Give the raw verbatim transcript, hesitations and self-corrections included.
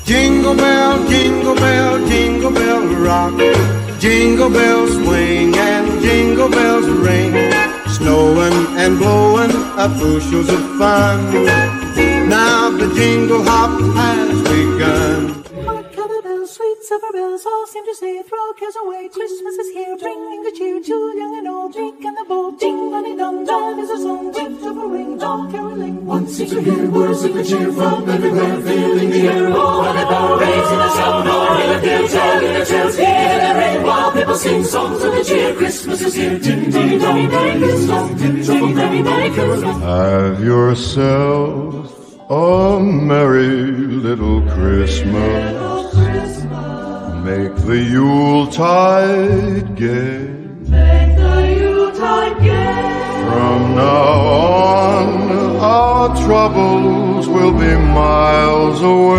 Jingle bell, jingle bell, jingle bell rock. Jingle bells swing and jingle bells ring. Snowing and blowing up bushels of fun. Now the jingle hop has begun. White-colored bells, sweet silver bells, all seem to say, throw cares away. Christmas is here, bringing the cheer to young and old. Drink in the bowl, ding-a-ding-dong, dong is a song, gift of a ring, dong caroling. One seems to hear words of good cheer from everywhere, filling the air. Oh, how they bow, raising the sound, all in the fields, all in the trails, hear the ring, while people sing songs of the cheer. Christmas is here, ding-ding-dong, Merry Christmas, ding-ding-dong, Merry Christmas. Have yourself a merry little Christmas. Make the Yuletide gay. Make the Yuletide gay. From now on, our troubles will be miles away.